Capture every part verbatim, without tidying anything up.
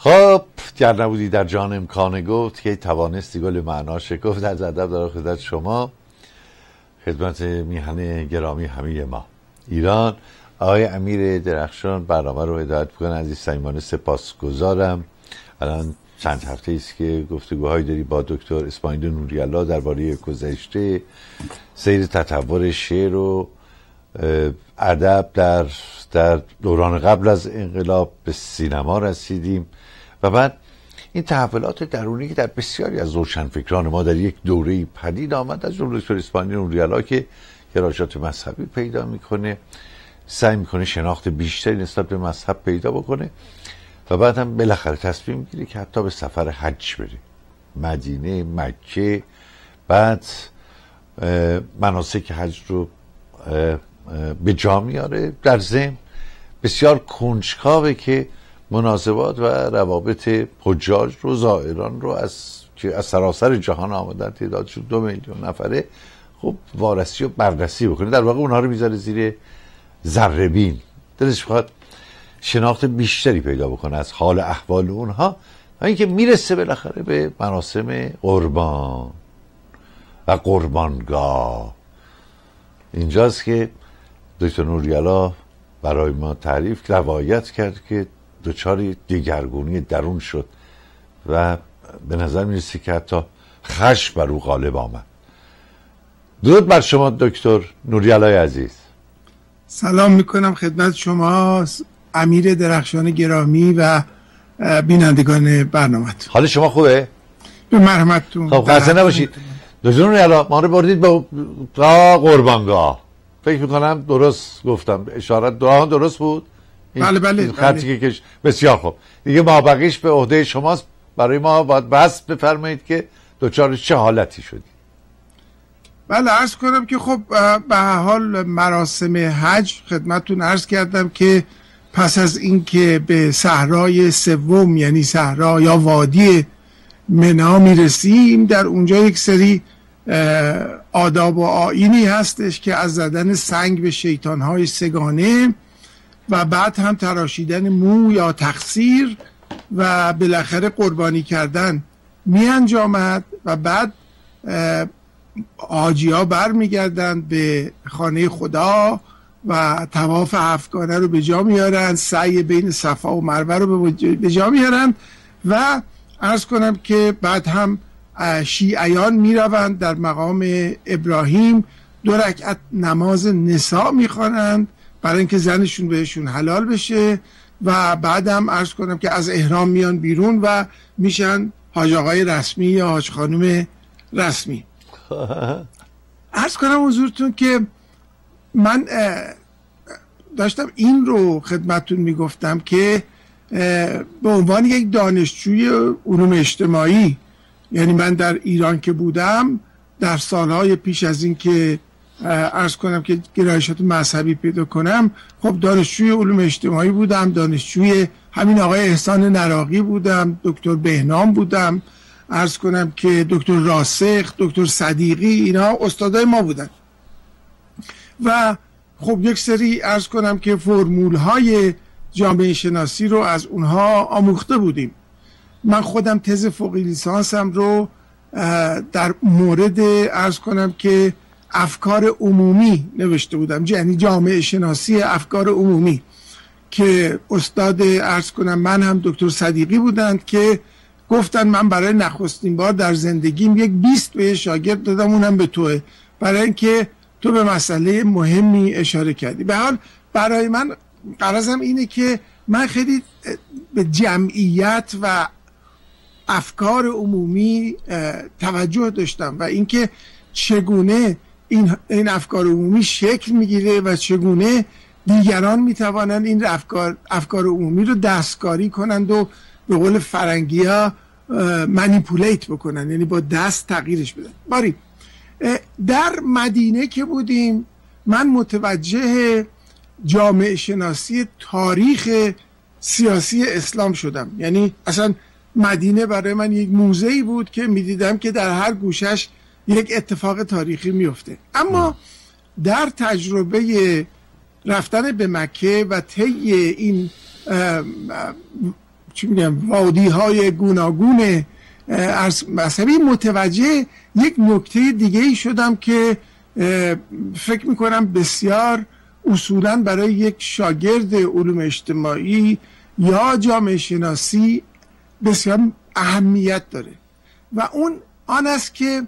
خب گر نبودی در جان امکان گفت که توانستی گل معنا شکفت. در ادب دارم خدمت شما، خدمت میهن گرامی همه ما ایران. آقای امیر درخشان برنامه رو هدایت میکنن. عزیز صمیمانه سپاسگزارم. الان چند هفته است که گفتگوهایی داری با دکتر اسماعیل نوری‌الله درباره گذشته، سیر تطور شعر و ادب در در دوران قبل از انقلاب به سینما رسیدیم و بعد این تحولات درونی که در بسیاری از روشنفکران ما در یک دوره پدید آمد، از جمله دکتر اسماعیل نوری‌الله که گرایشات مذهبی پیدا میکنه، سعی میکنه شناخت بیشتری نسبت به مذهب پیدا بکنه و بعد هم بالاخره تصمیم میگیره که حتی به سفر حج بره، مدینه، مکه، بعد مناسک حج رو به جا میاره. در ضمن بسیار کنجکاوه که مناسبات و روابط حجاج رو، زائران رو از که از سراسر جهان آمدن، تعدادشون دو میلیون نفره، خب وارسی و بررسی بکنه. در واقع اونها رو میذاره زیر ذره بین، دلش بخواد شناخت بیشتری پیدا بکنه از حال احوال اونها و اینکه میرسه بالاخره به مراسم قربان و قربانگاه. اینجاست که دکتر نوری‌الله برای ما تعریف روایت کرد که دچار دگرگونی درون شد و به نظر میرسه که حتی خشم بر او غالب آمد. درود بر شما دکتر نوری‌الله عزیز. سلام میکنم خدمت شما امیر درخشان گرامی و بینندگان برنامه. حال شما خوبه؟ به مرحمتتون. خب خسته نباشید دکتر نوری‌الله. ما رو بردید به قربانگاه. فکر میکنم درست گفتم، اشارت دعا درست بود؟ بله بله, این خطی که بسیار خوب. دیگه ما بقیش به عهده شماست. برای ما باید بس بفرمایید که دوچار چه حالتی شدی. بله عرض کنم که خب به حال مراسم حج خدمتتون عرض کردم که پس از اینکه به صحرای سوم یعنی صحرا یا وادی منا میرسیم، در اونجا یک سری آداب و آیینی هستش که از زدن سنگ به شیطانهای سگانه و بعد هم تراشیدن مو یا تقصیر و بالاخره قربانی کردن می انجامد و بعد حاجی ها بر می گردن به خانه خدا و طواف هفتگانه رو به جا میارن، سعی بین صفا و مروه رو به جا میارن و عرض کنم که بعد هم شیعیان می روند در مقام ابراهیم دو رکعت نماز نساء می خوانند برای اینکه زنشون بهشون حلال بشه و بعدم عرض کنم که از احرام میان بیرون و میشن حاج آقای رسمی یا حاج خانم رسمی. عرض کنم حضورتون که من داشتم این رو خدمتتون میگفتم که به عنوان یک دانشجوی علوم اجتماعی، یعنی من در ایران که بودم در سالهای پیش از این که عرض کنم که گرایشات مذهبی پیدا کنم، خب دانشجوی علوم اجتماعی بودم، دانشجوی همین آقای احسان نراقی بودم، دکتر بهنام بودم، عرض کنم که دکتر راسخ، دکتر صدیقی، اینا استادای ما بودن و خب یک سری عرض کنم که فرمول های جامعه شناسی رو از اونها آموخته بودیم. من خودم تز فوق لیسانسم رو در مورد عرض کنم که افکار عمومی نوشته بودم، یعنی جامعه شناسی افکار عمومی که استاد عرض کنم من هم دکتر صدیقی بودند که گفتن من برای نخستین بار در زندگیم یک بیست به شاگرد دادم، اونم به توه، برای اینکه تو به مسئله مهمی اشاره کردی. به حال برای من غرضم اینه که من خیلی به جمعیت و افکار عمومی توجه داشتم و اینکه چگونه این این افکار عمومی شکل میگیره و چگونه دیگران میتوانند این افکار افکار عمومی رو دستکاری کنند و به قول فرنگی ها منیپولیت بکنن، یعنی با دست تغییرش بدن. باری در مدینه که بودیم من متوجه جامعه شناسی تاریخ سیاسی اسلام شدم. یعنی اصلا مدینه برای من یک موزه‌ای بود که میدیدم که در هر گوشش یک اتفاق تاریخی میفته. اما در تجربه رفتن به مکه و طی این چی میگم وادی های گوناگون مذهبی متوجه یک نکته دیگه ای شدم که فکر میکنم بسیار اصولا برای یک شاگرد علوم اجتماعی یا جامعه شناسی بسیار اهمیت داره و اون آن است که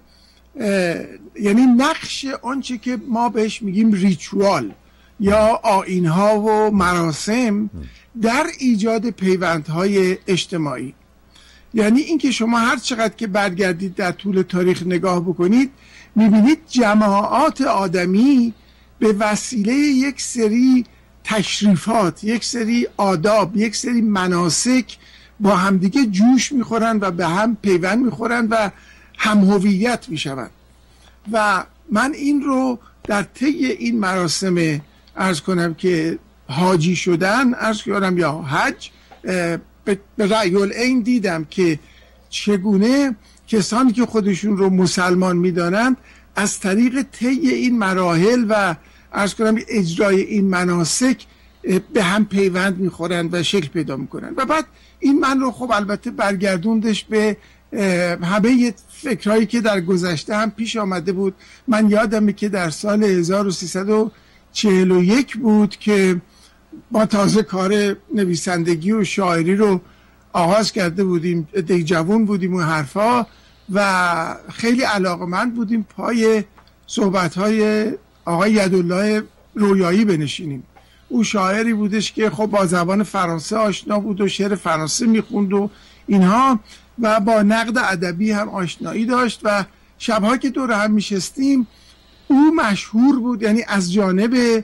یعنی نقش آنچه که ما بهش میگیم ریچوال یا آیین‌ها و مراسم در ایجاد پیوندهای اجتماعی. یعنی اینکه شما هر چقدر که برگردید در طول تاریخ نگاه بکنید میبینید جماعات آدمی به وسیله یک سری تشریفات، یک سری آداب، یک سری مناسک با همدیگه جوش میخورن و به هم پیوند میخورن و هم هویت میشوند. و من این رو در طی این مراسم عرض کنم که حاجی شدن عرض کنم یا حج به رأی العین دیدم که چگونه کسانی که خودشون رو مسلمان میدانند از طریق طی این مراحل و عرض کنم اجرای این مناسک به هم پیوند میخورن و شکل پیدا میکنن. و بعد این من رو خب البته برگردوندش به همه فکرهایی که در گذشته هم پیش آمده بود. من یادمه که در سال هزار و سیصد و چهل و یک بود که ما تازه کار نویسندگی و شاعری رو آغاز کرده بودیم، دیگه جوان بودیم و حرفا و خیلی علاقمند بودیم پای صحبت‌های آقای یدالله رویایی بنشینیم. او شاعری بودش که خب با زبان فرانسه آشنا بود و شعر فرانسه میخوند و اینها و با نقد ادبی هم آشنایی داشت و شبها که دور هم میشستیم او مشهور بود، یعنی از جانب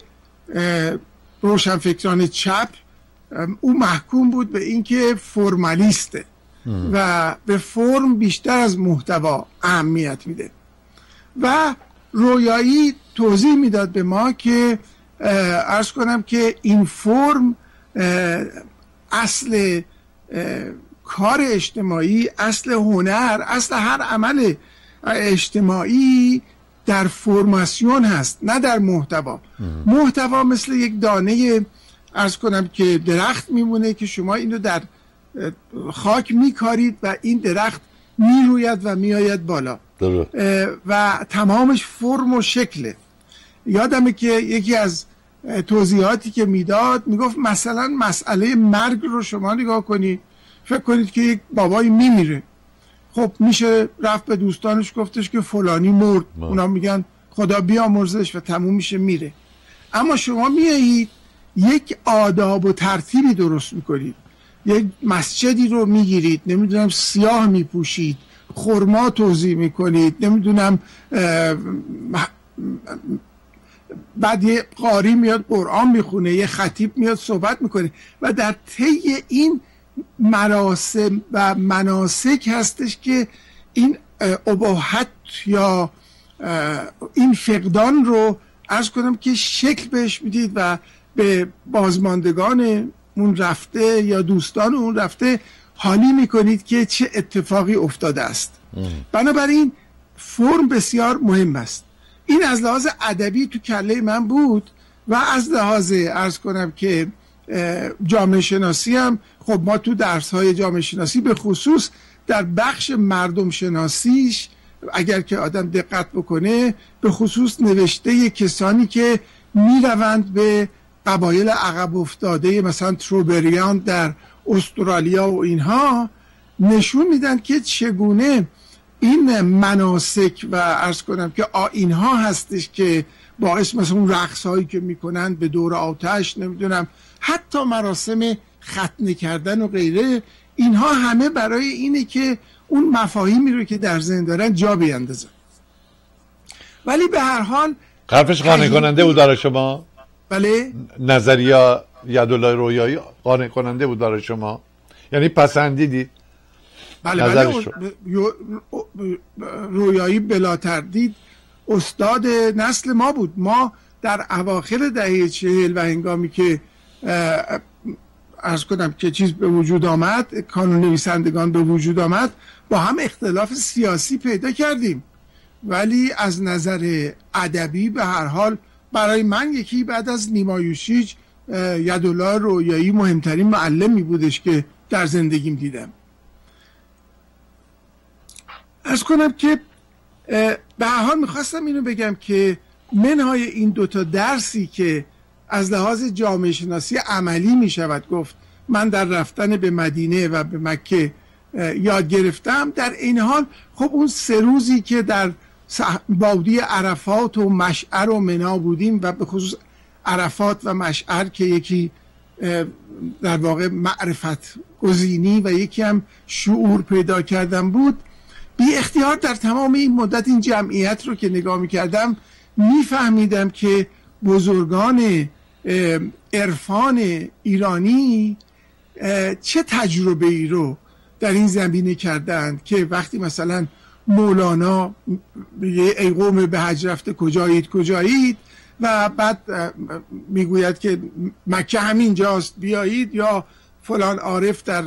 روشنفکران چپ او محکوم بود به اینکه فرمالیسته و به فرم بیشتر از محتوا اهمیت میده. و رویایی توضیح میداد به ما که عرض کنم که این فرم اصل کار اجتماعی، اصل هنر، اصل هر عمل اجتماعی در فرماسیون هست، نه در محتوا. محتوا مثل یک دانه عرض کنم که درخت میمونه که شما اینو در خاک میکارید و این درخت میروید و میآید بالا و تمامش فرم و شکله. یادمه که یکی از توضیحاتی که میداد میگفت مثلا مسئله مرگ رو شما نگاه کنید، فکر کنید که یک بابایی میمیره، خب میشه رفت به دوستانش گفتش که فلانی مرد، اونا میگن خدا بیامرزش و تموم میشه میره. اما شما میایید یک آداب و ترتیبی درست میکنید، یک مسجدی رو میگیرید، نمیدونم سیاه میپوشید، خرما توزیع میکنید، نمیدونم بعد یه قاری میاد قرآن میخونه، یه خطیب میاد صحبت میکنه و در طی این مراسم و مناسک هستش که این اباحت یا این فقدان رو عرض کنم که شکل بهش میدید و به بازماندگان اون رفته یا دوستان اون رفته حالی میکنید که چه اتفاقی افتاده است. بنابراین فرم بسیار مهم است. این از لحاظ ادبی تو کله من بود و از لحاظ عرض کنم که جامعه شناسی هم خب ما تو درس های جامعه شناسی به خصوص در بخش مردم شناسیش اگر که آدم دقت بکنه به خصوص نوشته کسانی که میروند به قبایل عقب افتاده مثلا تروبریان در استرالیا و اینها نشون میدن که چگونه این مناسک و عرض کنم که اینها هستش که باعث مثلا اون رقص هایی که میکنن به دور آتش، نمیدونم حتی مراسم ختنه کردن و غیره، اینها همه برای اینه که اون مفاهیمی رو که در ذهن دارن جا بیندازن. ولی به هر حال حرفش قانع کننده بود برای شما؟ بله. نظریه یدالله رویایی قانع کننده بود برای شما؟ یعنی پسندیدید؟ بله بله. رویایی بلا تردید استاد نسل ما بود. ما در اواخر دهه چهل و هنگامی که عرض کنم که چیز به وجود آمد، کانون نویسندگان به وجود آمد، با هم اختلاف سیاسی پیدا کردیم، ولی از نظر ادبی به هر حال برای من یکی بعد از نیما یوشیج یدالله رویایی مهمترین معلمی بودش که در زندگیم دیدم. عرض کنم که به هر حال میخواستم اینو بگم که منهای این دوتا درسی که از لحاظ جامعه شناسی عملی میشود گفت من در رفتن به مدینه و به مکه یاد گرفتم، در این حال خب اون سه روزی که در وادی عرفات و مشعر و منی بودیم و به خصوص عرفات و مشعر که یکی در واقع معرفت گزینی و یکی هم شعور پیدا کردن بود، بی اختیار در تمام این مدت این جمعیت رو که نگاه میکردم میفهمیدم که بزرگان عرفان ایرانی چه تجربه ای رو در این زمینه کردند که وقتی مثلا مولانا میگه ای قوم به حج رفته کجایید کجایید و بعد میگوید که مکه همین جاست بیایید، یا فلان عارف در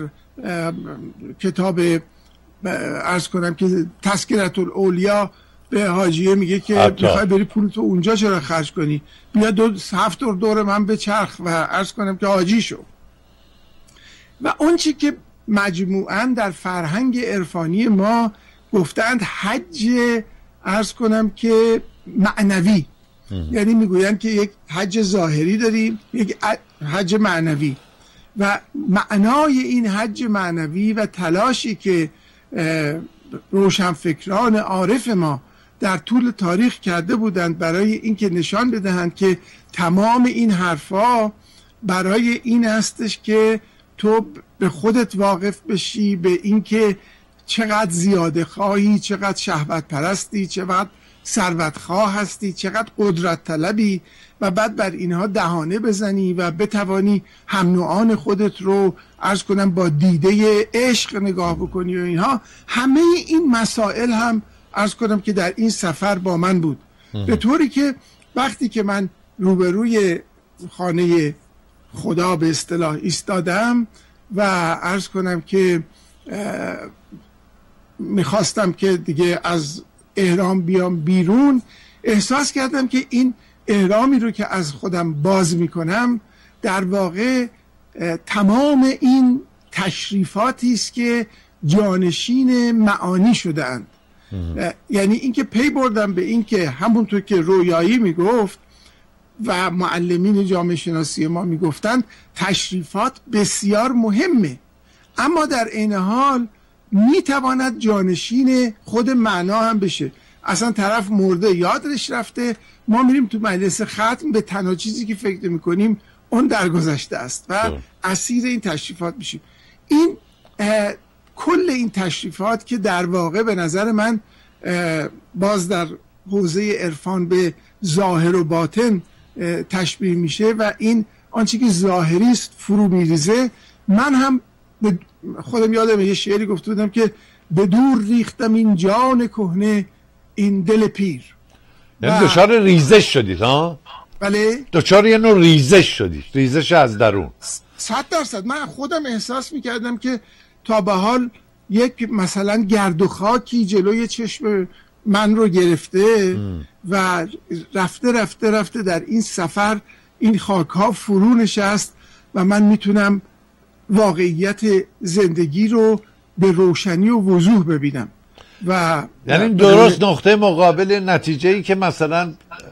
کتاب عرض کنم که تذکرة الاولیا به حاجیه میگه که میخوای بری پول تو اونجا چرا خرج کنی، بیا دو هفت دور دور من به چرخ و عرض کنم که حاجی شو. و اون چی که مجموعاً در فرهنگ عرفانی ما گفتند حج عرض کنم که معنوی، یعنی میگویند که یک حج ظاهری داریم یک حج معنوی، و معنای این حج معنوی و تلاشی که روشنفکران عارف ما در طول تاریخ کرده بودند برای اینکه نشان بدهند که تمام این حرفا برای این هستش که تو به خودت واقف بشی به اینکه چقدر زیاده خواهی، چقدر شهوت پرستی، چقدر ثروت خواه هستی، چقدر قدرت طلبی، و بعد بر اینها دهانه بزنی و بتوانی هم نوعان خودت رو عرض کنم با دیده عشق نگاه بکنی و اینها. همه این مسائل هم عرض کنم که در این سفر با من بود، به طوری که وقتی که من روبروی خانه خدا به اصطلاح ایستادم و عرض کنم که میخواستم که دیگه از احرام بیام بیرون، احساس کردم که این احرامی رو که از خودم باز میکنم در واقع تمام این تشریفاتی است که جانشین معانی شده‌اند. یعنی اینکه پی بردم به این که همونطور که رویایی میگفت و معلمین جامعه شناسی ما میگفتند تشریفات بسیار مهمه، اما در این حال میتواند جانشین خود معنا هم بشه. اصلا طرف مرده یادش رفته، ما میریم تو مجلس ختم به تنها چیزی که فکر میکنیم اون درگذشته است و اسیر این تشریفات میشیم. این کل این تشریفات که در واقع به نظر من باز در حوزه عرفان به ظاهر و باطن تشبیه میشه و این آنچه که ظاهری است فرو میریزه. من هم خودم یادم یه شعری گفته بودم که به دور ریختم این جان کهنه این دل پیر. یعنی دچار ریزش شدید ها؟ بله، دچار یه نوع ریزش شدید، ریزش از درون. صد درصد من خودم احساس میکردم که تا به حال یک مثلا گرد و خاکی جلوی چشم من رو گرفته ام. و رفته رفته رفته در این سفر این خاک ها فرو نشست و من میتونم واقعیت زندگی رو به روشنی و وضوح ببینم. و یعنی درست نقطه مقابل نتیجه‌ای که مثلا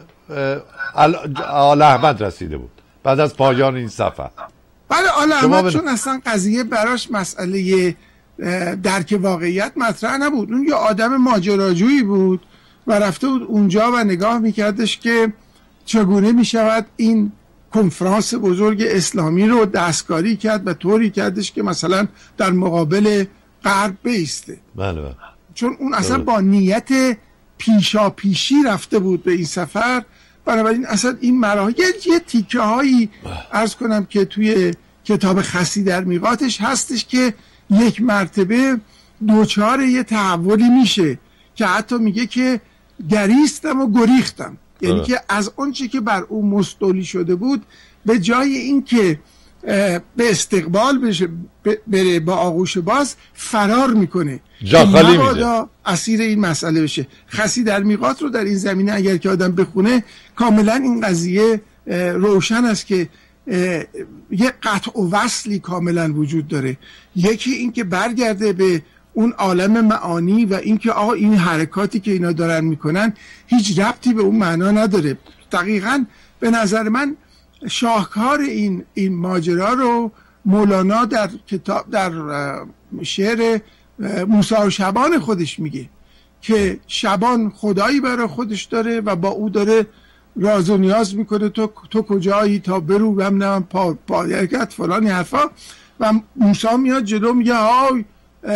آل احمد رسیده بود بعد از پایان این سفر. بله، آل احمد چون اصلا قضیه براش مسئله درک واقعیت مطرح نبود، اون یه آدم ماجراجویی بود و رفته بود اونجا و نگاه میکردش که چگونه میشود این کنفرانس بزرگ اسلامی رو دستکاری کرد و طوری کردش که مثلا در مقابل غرب بیسته. بله بله. چون اون اصلا با نیت پیشا پیشی رفته بود به این سفر، بنابراین اصلا این مراحل یه تیکه هایی عرض کنم که توی کتاب خسی در میقاتش هستش که یک مرتبه دوچار یه تحولی میشه که حتی میگه که گریستم و گریختم، یعنی که از اون چی که بر اون مستولی شده بود به جای این که به استقبال بشه بره با آغوش باز فرار میکنه، جا خالی میده، اسیر این مسئله بشه. خسی در میقات رو در این زمینه اگر که آدم بخونه کاملا این قضیه روشن است که یه قطع و وصلی کاملا وجود داره یکی این که برگرده به اون عالم معانی و اینکه آقا این حرکاتی که اینا دارن میکنن هیچ ربطی به اون معنا نداره. دقیقاً به نظر من شاهکار این این ماجرا رو مولانا در کتاب در شعر موسی و شبان خودش میگه که شبان خدایی برای خودش داره و با او داره راز و نیاز میکنه، تو تو کجایی تا برو بم پا پایگت فلانی حرفا، و موسی میاد جلو میگه های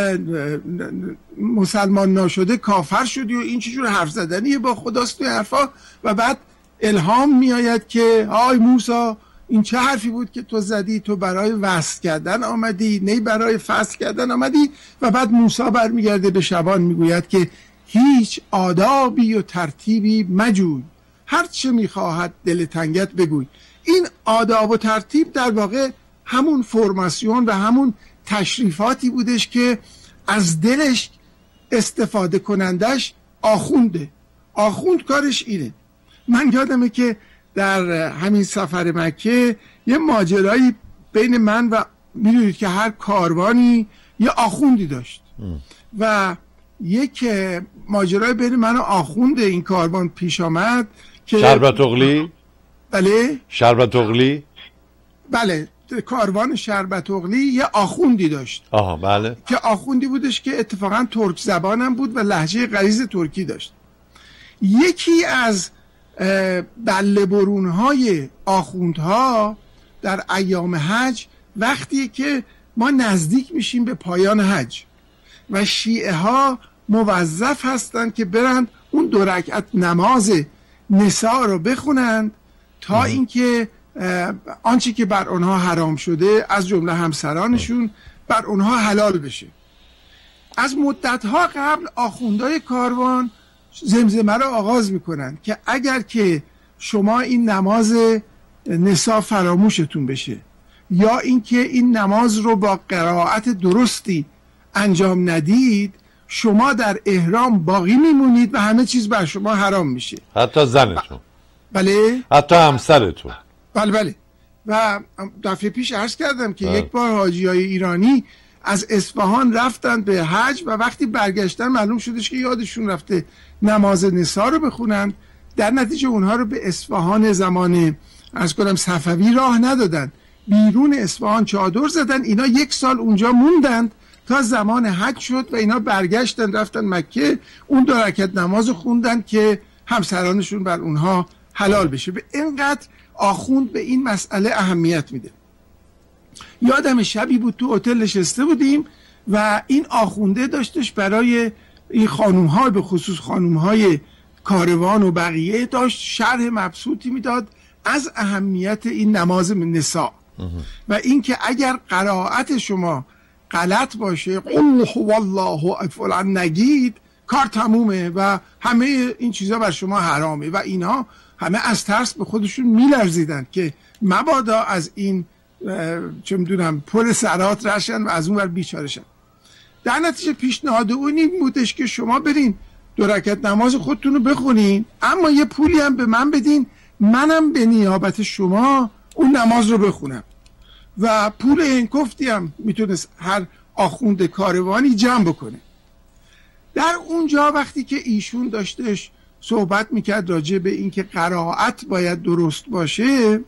مسلمان ناشده کافر شدی و این چجور حرف زدنیه با خداست و حرفا، و بعد الهام میآید که های موسی این چه حرفی بود که تو زدی، تو برای وصل کردن آمدی نه برای فصل کردن آمدی. و بعد موسی برمیگرده به شبان میگوید که هیچ آدابی و ترتیبی مجوی، هر چه میخواهد دل تنگت بگوی. این آداب و ترتیب در واقع همون فرماسیون و همون تشریفاتی بودش که از دلش استفاده کنندش آخونده. آخوند کارش اینه. من یادمه که در همین سفر مکه یه ماجرایی بین من و میدونید که هر کاروانی یه آخوندی داشت ام. و یک ماجرای بین من و آخوند این کاروان پیش آمد که شربت اغلی. بله شربت اغلی. بله کاروان شربت اغلی یه آخوندی داشت. آها بله. که آخوندی بودش که اتفاقا ترک زبانم بود و لهجه غلیظ ترکی داشت. یکی از بله برونهای آخوندها در ایام حج وقتی که ما نزدیک میشیم به پایان حج و شیعه ها موظف هستند که برند اون دو رکعت نماز نساء رو بخونند تا اینکه آنچه که بر اونها حرام شده از جمله همسرانشون بر اونها حلال بشه. از مدتها قبل آخوندهای کاروان زمزمه رو آغاز میکنن که اگر که شما این نماز نساء فراموشتون بشه یا اینکه این نماز رو با قرائت درستی انجام ندید شما در احرام باقی میمونید و همه چیز بر شما حرام میشه، حتی زنتون. بله حتی همسرتون. بله بله. و دفعه پیش عرض کردم که یک بار حاجیای ایرانی از اصفهان رفتن به حج و وقتی برگشتن معلوم شدش که یادشون رفته نماز نساء رو بخونن. در نتیجه اونها رو به اصفهان زمان عرض کنم صفوی راه ندادن، بیرون اصفهان چادر زدن. اینا یک سال اونجا موندند تا زمان حج شد و اینا برگشتن رفتن مکه، اون دو رکعت نماز خوندن که همسرانشون بر اونها حلال بشه. به اینقدر آخوند به این مسئله اهمیت میده. یادم شبی بود تو هتل نشسته بودیم و این آخونده داشتش برای این خانوم ها، به خصوص خانوم های کاروان و بقیه، داشت شرح مبسوطی میداد از اهمیت این نماز نساء و اینکه اگر قرائت شما غلط باشه، قل هو الله فلان نگید، کار تمومه و همه این چیزا بر شما حرامه. و اینا همه از ترس به خودشون میلرزیدن که مبادا از این چه میدونم پل سرات رشن و از اون ور بیچاره شن. در نتیجه پیشنهاد اون این بودش که شما برین دو رکعت نماز خودتون رو بخونین، اما یه پولی هم به من بدین، منم به نیابت شما اون نماز رو بخونم. و پول این کفتی هم میتونست هر آخوند کاروانی جمع بکنه. در اونجا وقتی که ایشون داشتش صحبت میکرد راجع به این که قرائت باید درست باشه،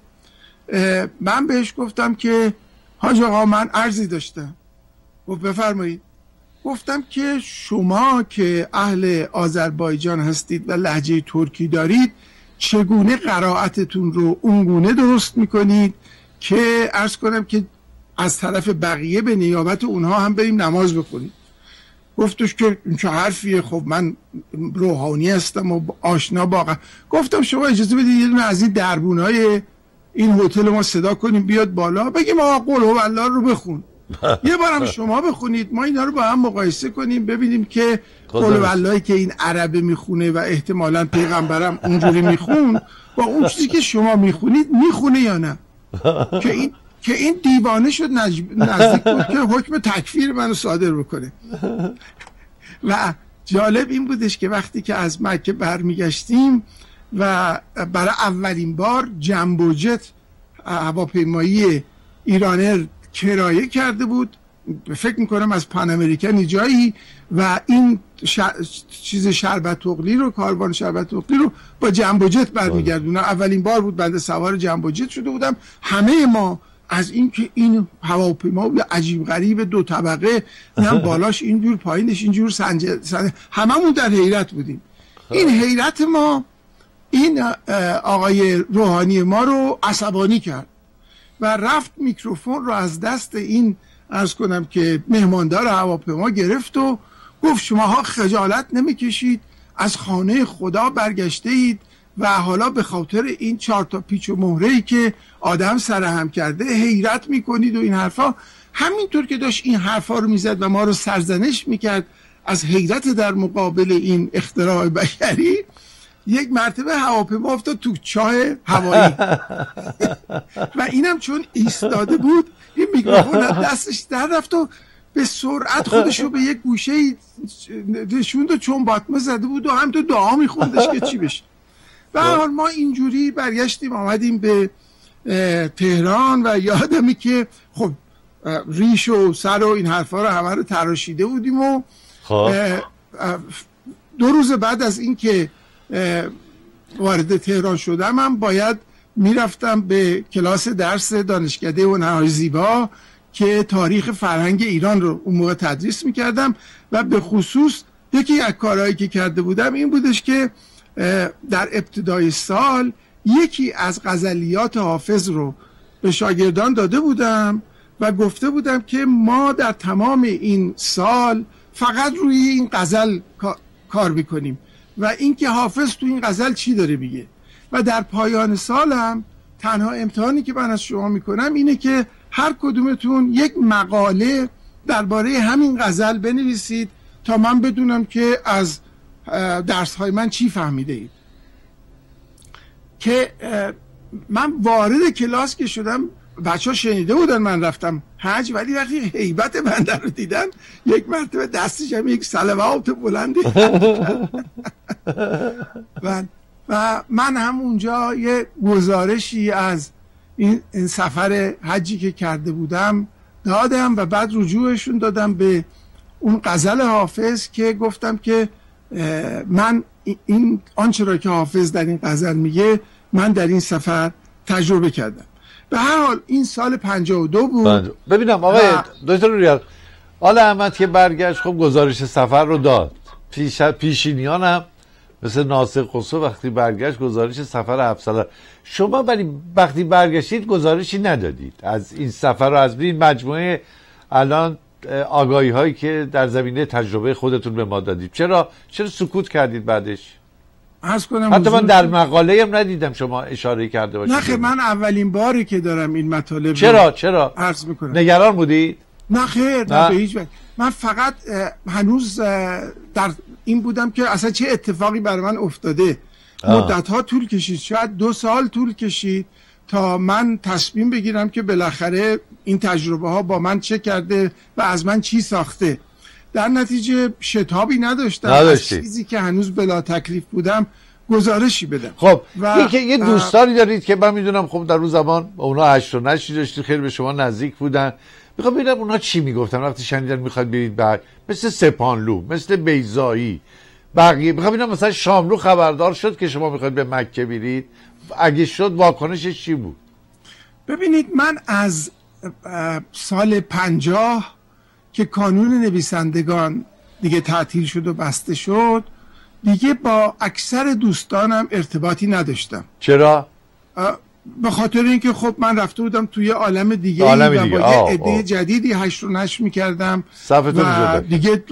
من بهش گفتم که حاج آقا من عرضی داشتم. گفت بفرمایید. گفتم که شما که اهل آذربایجان هستید و لهجه ترکی دارید، چگونه قرائتتون رو اونگونه درست میکنید که عرض کنم که از طرف بقیه به نیابت اونها هم بریم نماز بخونید؟ گفتش که این چه حرفیه، خب من روحانی هستم و آشنا با. گفتم شما اجازه بدید یه دونه از این دربونای این هتل ما صدا کنیم بیاد بالا بگیم آقا قل هو الله رو بخون. یه بارم شما بخونید، ما اینا رو با هم مقایسه کنیم ببینیم که قل هو اللهی که این عربه میخونه و احتمالاً پیغمبرم اونجوری میخون با اون چیزی که شما میخونید میخونه یا نه. که این که این دیوانه شد نزدیک بود که حکم تکفیر منو صادر بکنه. و جالب این بودش که وقتی که از مکه برمیگشتیم و برای اولین بار جمبو جت هواپیمایی ایرانر کرایه کرده بود فکر میکنم از پان امریکن جایی و این شر... چیز شربت اغلی رو، کاروان شربت اغلی رو با جنب و جت برمیگردونم. اولین بار بود بنده سوار جنب و جت شده بودم. همه ما از این که این هواپیما عجیب غریب دو طبقه، هم بالاش اینجور پایینش اینجور سنجه سنج... هممون در حیرت بودیم. این حیرت ما این آقای روحانی ما رو عصبانی کرد و رفت میکروفون رو از دست این عرض کنم که مهماندار هواپیما گرفت و گفت شماها خجالت نمیکشید، از خانه خدا برگشته اید و حالا به خاطر این چهار تا پیچ و مهره‌ای که آدم سرهم کرده حیرت میکنید و این حرفا. همینطور که داشت این حرفا رو میزد و ما رو سرزنش میکرد از حیرت در مقابل این اختراع بشری، یک مرتبه هواپیما افتاد تو چاه هوایی و اینم چون ایستاده بود این میکروفون از دستش در رفت و به سرعت خودشو به یک گوشه نشوند و چون باطمه زده بود و هم تو دعا میخوندش که چی بشه. به هر حال ما اینجوری برگشتیم آمدیم به تهران و یادمی که خب ریش و سر و این حرفا رو همه رو تراشیده بودیم و دو روز بعد از این که وارد تهران شدم من باید میرفتم به کلاس درس دانشکده هنرهای زیبا که تاریخ فرهنگ ایران رو اون موقع تدریس میکردم و به خصوص یکی از کارهایی که کرده بودم این بودش که در ابتدای سال یکی از غزلیات حافظ رو به شاگردان داده بودم و گفته بودم که ما در تمام این سال فقط روی این غزل کار میکنیم و اینکه حافظ تو این غزل چی داره بگه. و در پایان سالم تنها امتحانی که من از شما میکنم اینه که هر کدومتون یک مقاله درباره همین غزل بنویسید تا من بدونم که از درس‌های من چی فهمیده اید. که من وارد کلاس که شدم بچه ها شنیده بودن من رفتم حج، ولی وقتی هیبت بنده رو دیدن یک مرتبه دستش هم یک صلوات بلندی و, و من هم اونجا یه گزارشی از این, این سفر حجی که کرده بودم دادم و بعد رجوعشون دادم به اون غزل حافظ که گفتم که من این آنچه را که حافظ در این غزل میگه من در این سفر تجربه کردم. به هر حال این سال پنجاه و دو بود. ببینم آقای دکتر رویال، آل احمد که برگشت خب گزارش سفر رو داد. پیش پیشینیان هم مثل ناصر خسرو وقتی برگشت گزارش سفر هفت ساله. شما ولی وقتی برگشتید گزارشی ندادید از این سفر رو، از این مجموعه الان آگاهی هایی که در زمینه تجربه خودتون به ما دادید. چرا چرا سکوت کردید بعدش؟ عرض کنم حتی من در مقاله هم ندیدم شما اشاره کرده باشید. نه خیر، من اولین باری که دارم این مطالب چرا چرا عرض میکنم. نگران بودید؟ نه خیر، نه به هیچ وجه. من فقط هنوز در این بودم که اصلا چه اتفاقی برای من افتاده. مدت ها طول کشید، شاید دو سال طول کشید تا من تصمیم بگیرم که بالاخره این تجربه ها با من چه کرده و از من چی ساخته. در نتیجه شتابی نداشتم نداشتی. از چیزی که هنوز بلا تکلیف بودم گزارشی بدم. خب و که یه دوستانی دارید که من میدونم خب در روز زمان اونا هشت و نشی داشتید، خیلی به شما نزدیک بودن. میخوام ببینم اونا چی میگفتن وقتی شنیدن میخواد برید بعد، مثل سپانلو، مثل بیضایی، بقیه. میخوام ببینم مثلا شاملو خبردار شد که شما میخواید به مکه برید؟ اگه شد واکنشش چی بود؟ ببینید من از سال پنجاه که کانون نویسندگان دیگه تعطیل شد و بسته شد دیگه با اکثر دوستانم ارتباطی نداشتم. چرا؟ به خاطر اینکه خب من رفته بودم توی عالم دیگه و با یه عده جدیدی هشت و نشر میکردم و دیگه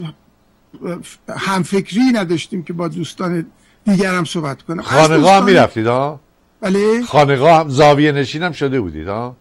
همفکری نداشتیم که با دوستان دیگرم صحبت کنم. خانقاه هم میرفتید ها؟ بله؟ خانقاه هم زاویه نشین هم شده بودید ها؟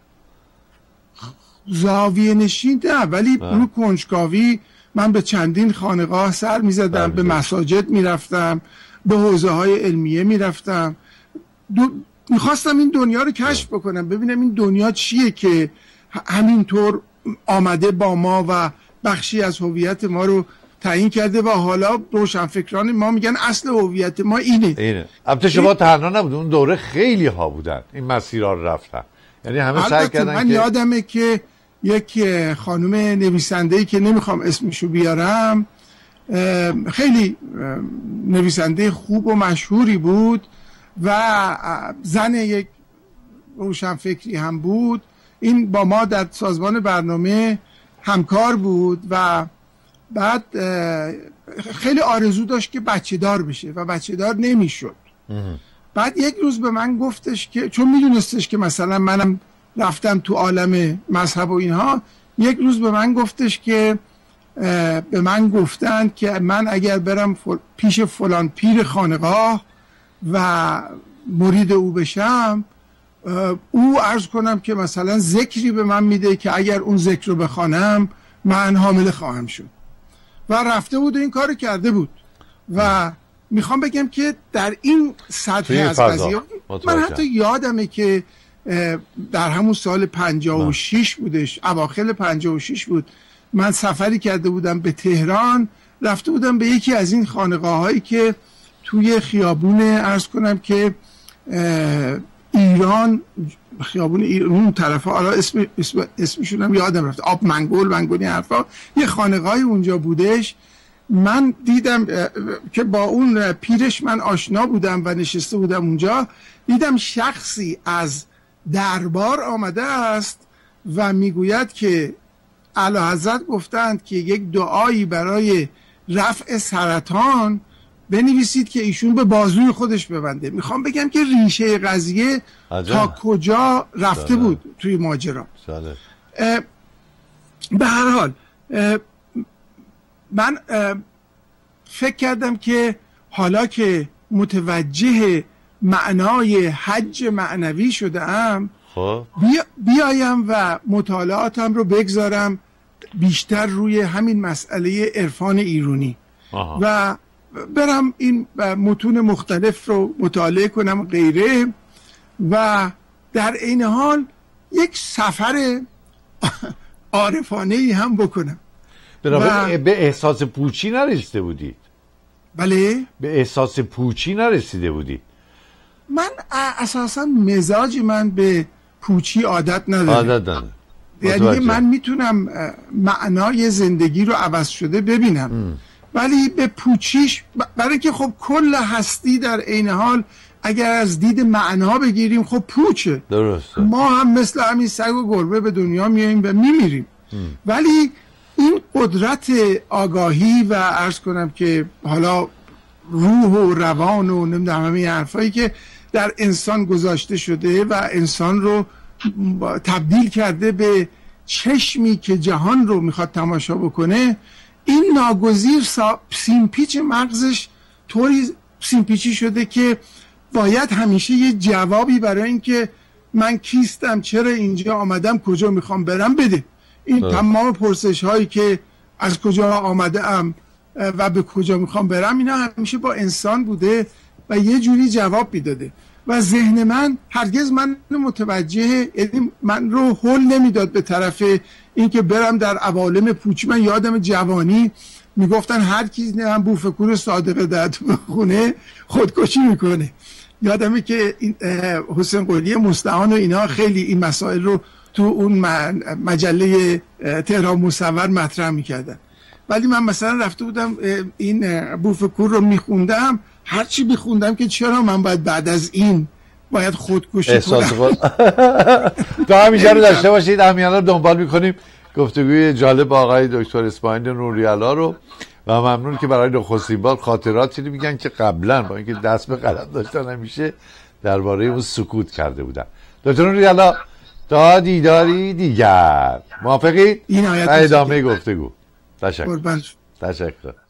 زاویه نشین نه، ولی اون کنجکاوی من به چندین خانقاه سر میزدم، به مساجد میرفتم، به حوزه های علمیه میرفتم، دو... میخواستم این دنیا رو کشف بکنم، ببینم این دنیا چیه که همینطور آمده با ما و بخشی از هویت ما رو تعیین کرده و حالا روشنفکران ما میگن اصل هویت ما اینه. اینه. البته شما تنها نبود، اون دوره خیلی ها بودن این مسیرها رو رفتن، یعنی همه سعی کردن من که یادمه که یک خانم نویسنده‌ای که نمیخوام اسمشو بیارم، خیلی نویسنده خوب و مشهوری بود و زن یک روشنفکری هم بود. این با ما در سازمان برنامه همکار بود و بعد خیلی آرزو داشت که بچه دار بشه و بچه دار نمیشد. بعد یک روز به من گفتش که چون میدونستش که مثلا منم رفتم تو عالم مذهب و اینها، یک روز به من گفتش که به من گفتن که من اگر برم پیش فلان پیر خانقاه و مرید او بشم، او عرض کنم که مثلا ذکری به من میده که اگر اون ذکر رو بخوانم من حامله خواهم شد. و رفته بود و این کار کرده بود. و میخوام بگم که در این سطح از قضیه من حتی یادمه که در همون سال پنجاه و شش بودش، اواخر پنجاه و شش بود، من سفری کرده بودم به تهران، رفته بودم به یکی از این خانقاه هایی که توی خیابون عرض کنم که ایران، خیابون ایران اون طرفا، حالا اسم اسم اسمشون هم یادم رفت، آب منگول منگولی حرفا، یه خانقاهی اونجا بودش. من دیدم که با اون پیرش من آشنا بودم و نشسته بودم اونجا، دیدم شخصی از دربار آمده است و میگوید که اعلیحضرت گفتند که یک دعایی برای رفع سرطان بنویسید که ایشون به بازوی خودش ببنده. میخوام بگم که ریشه قضیه عجب. تا کجا رفته ساله. بود توی ماجرا. به هر حال من فکر کردم که حالا که متوجه معنای حج معنوی شدم، بیا بیایم و مطالعاتم رو بگذارم بیشتر روی همین مسئله عرفان ایرانی آها. و برم این متون مختلف رو مطالعه کنم غیره، و در این حال یک سفر عارفانه‌ای هم بکنم. و... به احساس پوچی نرسیده بودید؟ بله، به احساس پوچی نرسیده بودید؟ من اساسا مزاج من به پوچی عادت نداره. عادت نداره. یعنی من میتونم معنای زندگی رو عوض شده ببینم ام. ولی به پوچیش، برای که خب کل هستی در عین حال اگر از دید معنا بگیریم خب پوچه. درسته. ما هم مثل همین سگ و گربه به دنیا میاییم و میمیریم. ولی این قدرت آگاهی و عرض کنم که حالا روح و روان و نمیدونم همه حرفایی که در انسان گذاشته شده و انسان رو تبدیل کرده به چشمی که جهان رو میخواد تماشا بکنه، این ناگزیر سیمپیچ مغزش طوری سیمپیچی شده که باید همیشه یه جوابی برای این که من کیستم، چرا اینجا آمدم، کجا میخوام برم بده. این ده. تمام پرسش هایی که از کجا آمده ام و به کجا میخوام برم، اینا همیشه با انسان بوده و یه جوری جواب میداده و ذهن من هرگز من متوجه، یعنی من رو هول نمیداد به طرف اینکه برم در عوالم پوچی. من یادم جوانی میگفتن هر کی هم بوفکور صادقه در تو خونه خودکشی میکنه. یادمه که این حسین قلی مستعان و اینا خیلی این مسائل رو تو اون مجله تهران مصور مطرح میکردن. ولی من مثلا رفته بودم این بوفکور رو میخوندم، هرچی میخوندم که چرا من باید بعد از این باید خودکشی کنم. تا همیشه رو داشته باشید. همیانا رو دنبال میکنیم. گفتگوی جالب با آقای دکتر اسماعیل نوری‌علا رو و ممنون که برای نخستین بار خاطراتی رو میگن که قبلا با اینکه دست به قلم داشتن همیشه درباره اون سکوت کرده بودن. دکتر نوری‌علا تا دیداری دیگر، موافقید؟ این ادامه گفتگو. تشکر. قربان. تشکر.